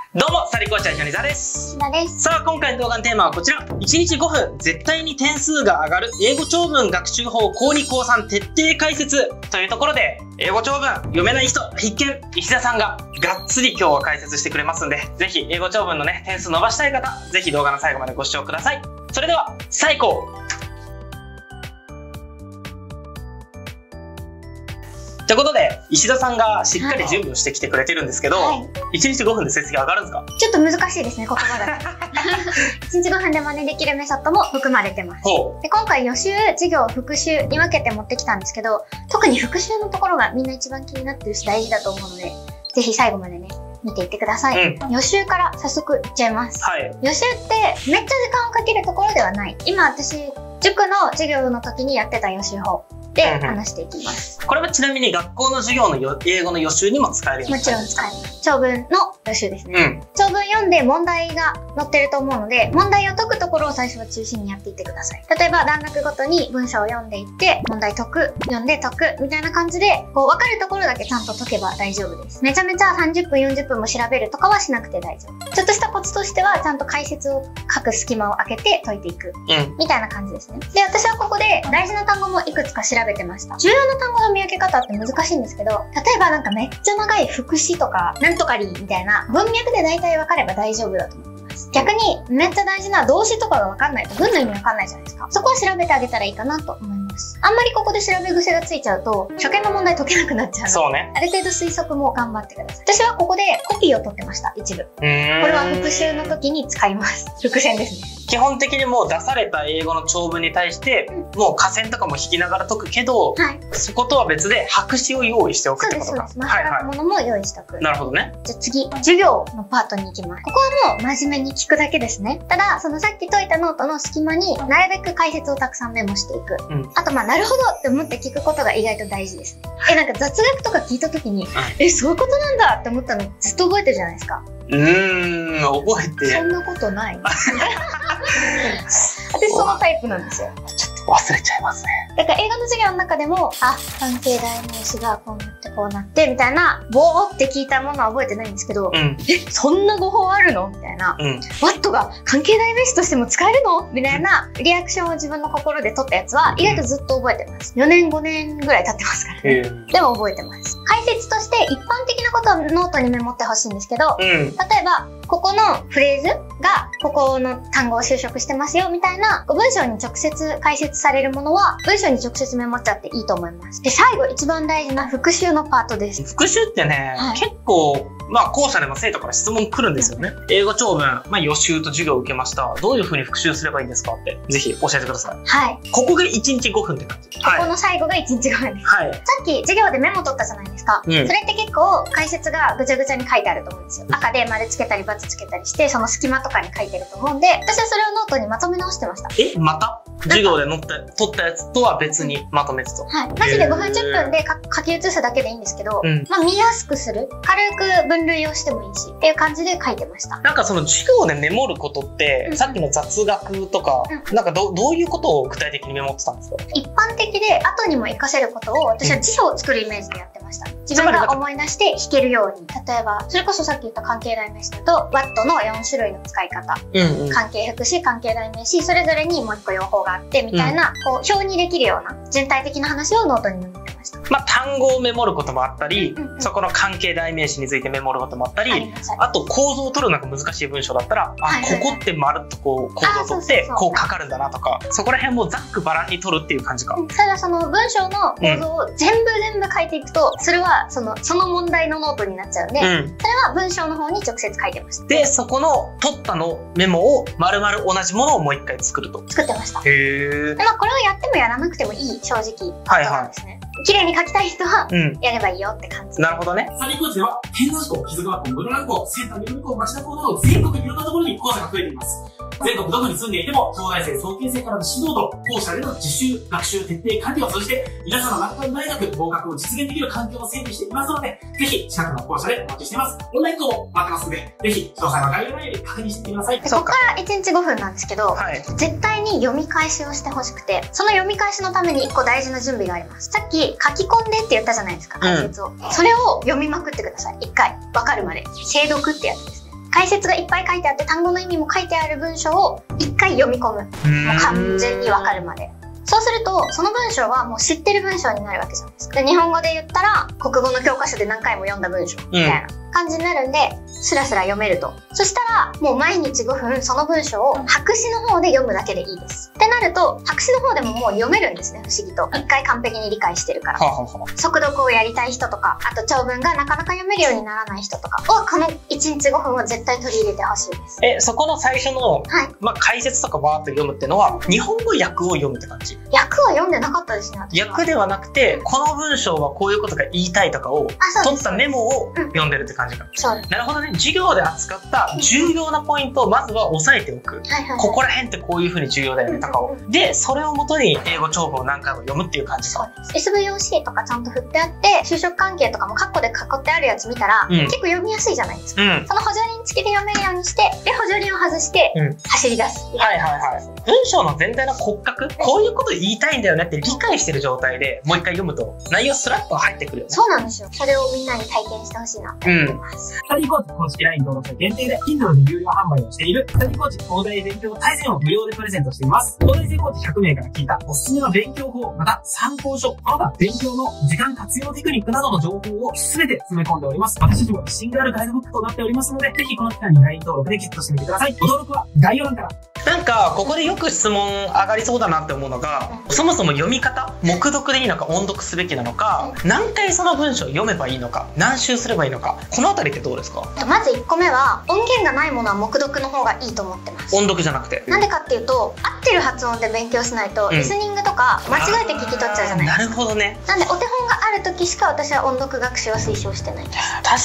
どうも、サリコーチャーのです。 ひなです。 さあ、今回の動画のテーマはこちら。1日5分、絶対に点数が上がる英語長文学習法高2高3徹底解説というところで、英語長文読めない人必見、石田さんががっつり今日は解説してくれますんで、ぜひ英語長文のね、点数伸ばしたい方、ぜひ動画の最後までご視聴ください。それでは、最高。ということで、石田さんがしっかり準備をしてきてくれてるんですけど、1日5分で成績上がるんですか？ ちょっと難しいですね、言葉が。1日5分で真似できるメソッドも含まれてます。で、今回予習、授業、復習に分けて持ってきたんですけど、特に復習のところがみんな一番気になってるし大事だと思うので、ぜひ最後までね、見ていってください。予習から早速いっちゃいます。予習ってめっちゃ時間をかけるところではない。今私、塾の授業の時にやってた予習法で話していきます。 これはちなみに学校の授業の英語の予習にも使えるよね。 もちろん使えます。長文の予習ですね。長文読んで問題が載ってると思うので、問題を解くところを最初は中心にやっていってください。例えば段落ごとに文章を読んでいって、問題解く、読んで解く、みたいな感じで、こう分かるところだけちゃんと解けば大丈夫です。めちゃめちゃ30分、40分も調べるとかはしなくて大丈夫。ちょっとしたコツとしては、ちゃんと解説を書く隙間を空けて解いていく。みたいな感じですね。で、私はここで大事な単語もいくつか調べてました。重要な単語の見分け方って難しいんですけど、例えばなんかめっちゃ長い副詞とか、なんとかりみたいな文脈で大体分かれば大丈夫だと思います。逆にめっちゃ大事な動詞とかが分かんないと文の意味分かんないじゃないですか。そこを調べてあげたらいいかなと思います。あんまりここで調べ癖がついちゃうと、初見の問題解けなくなっちゃうので、そうね。ある程度推測も頑張ってください。私はここでコピーを取ってました、一部。これは復習の時に使います。伏線ですね。 基本的にもう出された英語の長文に対して、もう下線とかも引きながら解くけど、そことは別で白紙を用意しておくってことか。 そうです。マスカのものも用意しておく。 なるほどね。 じゃあ次、授業のパートに行きます。ここはもう真面目に聞くだけですね。ただ、そのさっき解いたノートの隙間になるべく解説をたくさんメモしていく。あと、なるほどって思って聞くことが意外と大事ですね。なんか雑学とか聞いた時に、そういうことなんだって思ったのずっと覚えてるじゃないですか。 覚えて。 そんなことない。私そのタイプなんですよ。 ちょっと忘れちゃいますね。 だから映画の授業の中でも、関係代名詞がこうなってこうなって、みたいな、ボーって聞いたものは覚えてないんですけど、そんな語法あるのみたいな、ワットが関係代名詞としても使えるのみたいなリアクションを自分の心で取ったやつは、意外とずっと覚えてます。4年5年ぐらい経ってますからね。でも覚えてます。解説として一般的なことはノートにメモってほしいんですけど、例えば、ここのフレーズが、ここの単語を修飾してますよ、みたいな、文章に直接解説されるものは、文章に直接メモっちゃっていいと思います。で、最後一番大事な復習のパートです。 復習ってね、結構、校舎でも生徒から質問来るんですよね。英語長文、予習と授業を受けました。どういう風に復習すればいいんですかって、ぜひ教えてください。ここが1日5分って感じ。 ここの最後が1日5分です。さっき授業でメモ取ったじゃないですか。それって結構解説がぐちゃぐちゃに書いてあると思うんですよ。赤で丸つけたり×つけたりして、その隙間とかに書いてると思うんで、私はそれをノートにまとめ直してました。 また授業で取ったやつとは別にまとめてと。 マジで5分10分で書き写すだけでいいんですけど、見やすくする。軽く分類をしてもいいし、っていう感じで書いてました。 なんかその授業でメモることって、さっきの雑学とか、なんかどういうことを具体的にメモってたんですか？ 一般的で後にも活かせることを、私は辞表を作るイメージでやってました。自分が思い出して弾けるように。例えば、それこそさっき言った関係代名詞だと、WAT の4種類の使い方。関係副詞、関係代名詞、それぞれにもう一個用法があって、みたいな、こう、表にできるような、全体的な話をノートにメモってました。 単語をメモることもあったり、そこの関係代名詞についてメモることもあったり、あと構造を取るのが難しい文章だったら、ここってまるっとこう構造を取って、こうかかるんだなとか、そこら辺もざっくばらんに取るっていう感じか。 ただその文章の構造を全部書いていくと、それはその問題のノートになっちゃうんで、それは文章の方に直接書いてました。 で、そこの取ったメモを丸々同じものをもう一回作ると。 作ってました。これをやってもやらなくてもいい、正直。ですね。綺麗に書きたい人は、やればいいよって感じ。 なるほどね。 サリーコーチでは、天皇校、貴族学校、室蘭校、センター、南校、町田校など、全国いろんなところに講座が増えています。全国どこに住んでいても、東大生、早慶生からの指導と、校舎での自習、学習、徹底、管理を通じて、皆さんの難関大学、合格を実現できる環境を整備していますので、ぜひ、近くの校舎でお待ちしています。オンライン校も待ってますので、ぜひ、詳細は概要欄より確認してみてください。 ここから1日5分なんですけど、絶対に読み返しをしてほしくて、その読み返しのために1個大事な準備があります。さっき、書き込んでって言ったじゃないですか、解説を。それを読みまくってください。1回。わかるまで。精読ってやつですね。 解説がいっぱい書いてあって単語の意味も書いてある文章を一回読み込む。もう完全にわかるまで。そうすると、その文章はもう知ってる文章になるわけじゃないですか。で、日本語で言ったら、国語の教科書で何回も読んだ文章みたいな感じになるんで、スラスラ読めると。そしたら、もう毎日5分その文章を白紙の方で読むだけでいいです。ってなると、白紙の方でももう読めるんですね、不思議と。一回完璧に理解してるから。速読をやりたい人とか、あと長文がなかなか読めるようにならない人とかは、この1日5分は絶対取り入れてほしいです。 そこの最初の、解説とかバーっと読むっていうのは、日本語訳を読むって感じ？ 訳は読んでなかったですね、 訳ではなくて、この文章はこういうことが言いたいとかを、取ったメモを読んでるって感じか。 そうです。 なるほどね。授業で扱った重要なポイントをまずは押さえておく。ここら辺ってこういう風に重要だよねとかを。で、それをもとに英語長文を何回も読むっていう感じか。 SVOC とかちゃんと振ってあって、就職関係とかもカッコで囲ってあるやつ見たら、結構読みやすいじゃないですか。その補助輪付きで読めるようにして、で、補助輪を外して、走り出す。文章の全体の骨格、こういうこと言いたいんだよねって理解してる状態でもう一回読むと、内容スラッと入ってくるよね。そうなんですよ。それをみんなに体験してほしいなと思います。 スタディコーチ公式 LINE 登録者限定で Kindle で有料販売をしているスタディコーチ東大勉強大全を無料でプレゼントしています。東大生コーチ100名から聞いたおすすめの勉強法、また参考書、また勉強の時間活用テクニックなどの情報を全て詰め込んでおります。私たちも自信があるガイドブックとなっておりますので、ぜひこの期間に LINE 登録でゲットしてみてください。ご登録は概要欄から。 なんかここでよく質問上がりそうだなって思うのが、そもそも読み方、黙読でいいのか音読すべきなのか、何回その文章を読めばいいのか、何周すればいいのか、このあたりってどうですか？ まず1個目は音源がないものは黙読の方がいいと思ってます。 音読じゃなくて。 なんでかっていうと、合ってる発音で勉強しないと、リスニングとか間違えて聞き取っちゃうじゃないですか。 なるほどね。 なんでお手本がある時しか私は音読学習は推奨してないです。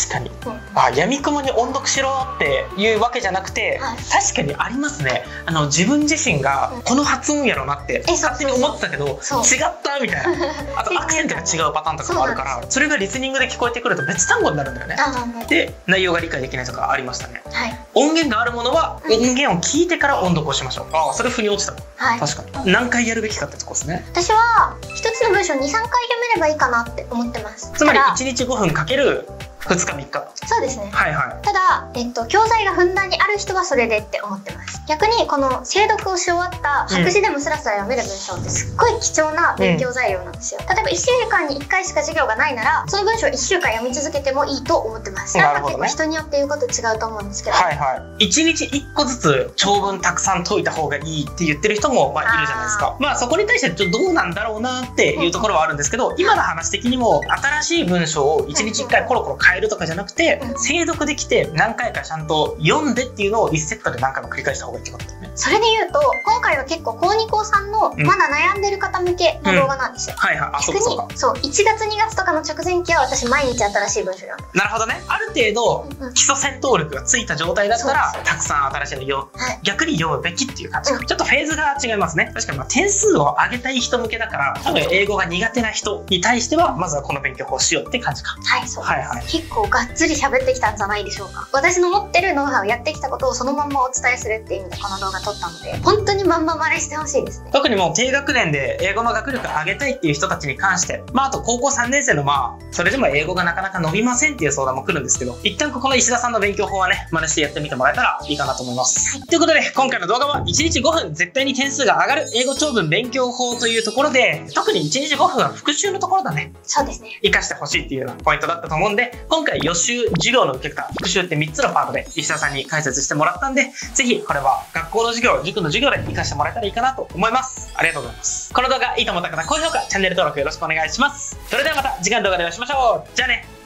確かに、闇雲に音読しろっていうわけじゃなくて、確かにありますね。自分自身がこの発音やろなって勝手に思ってたけど、違ったみたいな。あとアクセントが違うパターンとかもあるから、それがリスニングで聞こえてくると別単語になるんだよね。で、内容が理解できないとかありましたね。音源があるものは音源を聞いてから音読をしましょう。それ腑に落ちた。確かに何回やるべきかってとこですね。 私は一つの文章2、3回読めればいいかなって思ってます。 つまり1日5分かける2日3日。 そうですね。ただ、教材がふんだんにある人はそれでって思ってます。逆にこの精読をし終わった白紙でもスラスラ読める文章ってすっごい貴重な勉強材料なんですよ。例えば1週間に1回しか授業がないなら、その文章を1週間読み続けてもいいと思ってます。なんか結構人によって言うこと違うと思うんですけど、 1日1個ずつ長文たくさん解いた方がいいって言ってる人もいるじゃないですか。そこに対してちょっとどうなんだろうなっていうところはあるんですけど、今の話的にも新しい文章を1日1回コロコロ変えるとかじゃなくて、精読できて何回かちゃんと読んでっていうのを1セットで何回も繰り返した方がいいってことだよね。 それで言うと、今回は結構高2高3のまだ悩んでる方向けの動画なんですよ。逆にそう1月2月とかの直前期は私毎日新しい文章読んで。 なるほどね。ある程度基礎戦闘力がついた状態だったらたくさん新しいの逆に読むべきっていう感じ。ちょっとフェーズが違いますね。確かに点数を上げたい人向けだから、多分英語が苦手な人に対してはまずはこの勉強法をしようって感じか。 そうです。結構がっつり喋ってきたんじゃないでしょうか。私の持ってるノウハウをやってきたことをそのまんまお伝えするっていう意味でこの動画撮ったので、本当にまんま真似してほしいですね。 特にもう低学年で英語の学力上げたいっていう人たちに関して、あと高校3年生のそれでも英語がなかなか伸びませんっていう相談も来るんですけど、一旦この石田さんの勉強法はね、真似してやってみてもらえたらいいかなと思います。ということで、今回の動画は1日5分絶対に点数が上がる英語長文勉強法というところで、特に1日5分は復習のところだね。 そうですね。 活かしてほしいっていうようなポイントだったと思うんで、今回予習、授業の受け方、復習って3つのパートで石田さんに解説してもらったんで、ぜひこれは学校の授業、塾の授業で活かしてもらえたらいいかなと思います。ありがとうございます。この動画いいと思った方、高評価、チャンネル登録よろしくお願いします。それではまた次回の動画でお会いしましょう。じゃあね。